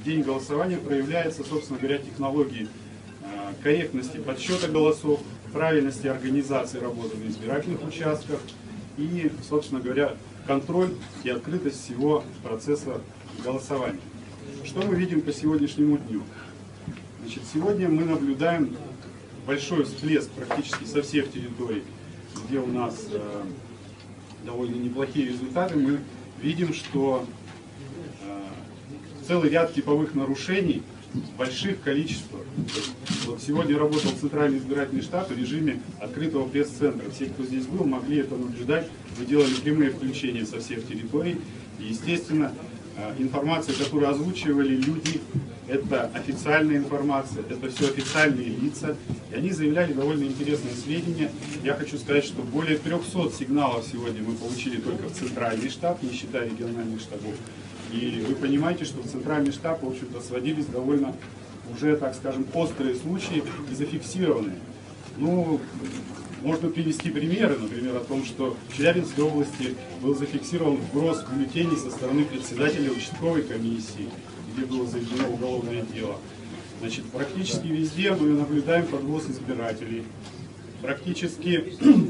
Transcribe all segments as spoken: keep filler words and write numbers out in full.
день голосования проявляется, собственно говоря, технологии корректности подсчета голосов, правильности организации работы на избирательных участках и, собственно говоря, контроль и открытость всего процесса голосования. Что мы видим по сегодняшнему дню? Значит, сегодня мы наблюдаем большой всплеск практически со всех территорий, где у нас э, довольно неплохие результаты. Мы видим, что э, целый ряд типовых нарушений в больших количествах. Вот сегодня работал Центральный избирательный штаб в режиме открытого пресс-центра. Все, кто здесь был, могли это наблюдать. Мы делали прямые включения со всех территорий. И, естественно, информация, которую озвучивали люди, это официальная информация, это все официальные лица. И они заявляли довольно интересные сведения. Я хочу сказать, что более трёхсот сигналов сегодня мы получили только в Центральный штаб, не считая региональных штабов. И вы понимаете, что в Центральный штаб, в общем-то, сводились довольно уже, так скажем, острые случаи и зафиксированные. Ну, можно привести примеры, например, о том, что в Челябинской области был зафиксирован вброс бюллетеней со стороны председателя участковой комиссии, где было заведено уголовное дело. Значит, практически везде мы наблюдаем подвоз избирателей. Практически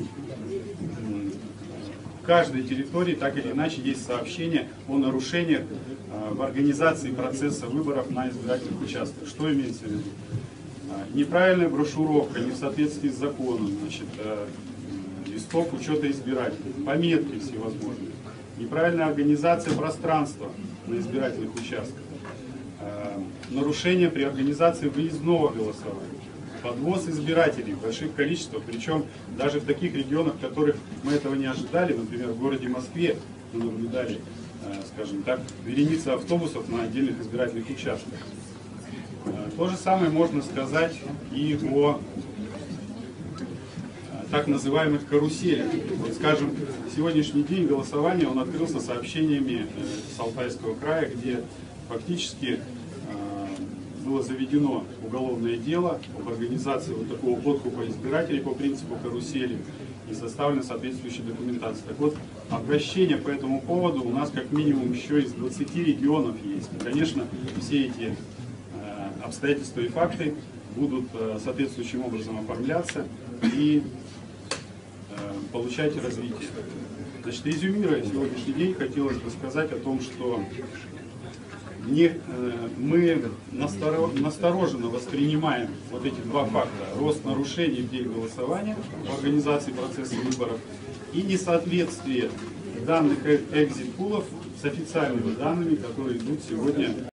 в каждой территории так или иначе есть сообщение о нарушениях в организации процесса выборов на избирательных участках. Что имеется в виду? Неправильная брошюровка, не в соответствии с законом, значит, листов учета избирателей, пометки всевозможные, неправильная организация пространства на избирательных участках, нарушения при организации выездного голосования, подвоз избирателей в больших количествах, причем даже в таких регионах, в которых мы этого не ожидали, например, в городе Москве мы наблюдали, скажем так, вереницы автобусов на отдельных избирательных участках. То же самое можно сказать и о так называемых каруселях. Вот, скажем, сегодняшний день голосования он открылся сообщениями с Алтайского края, где фактически было заведено уголовное дело об организации вот такого подкупа избирателей по принципу карусели и составлена соответствующая документация. Так вот, обращения по этому поводу у нас как минимум еще из двадцати регионов есть. И, конечно, все эти э, обстоятельства и факты будут э, соответствующим образом оформляться и э, получать развитие. Значит, резюмируя сегодняшний день, хотелось бы сказать о том, что Не, мы настороженно воспринимаем вот эти два факта: рост нарушений в день голосования в организации процесса выборов и несоответствие данных экзит-пулов с официальными данными, которые идут сегодня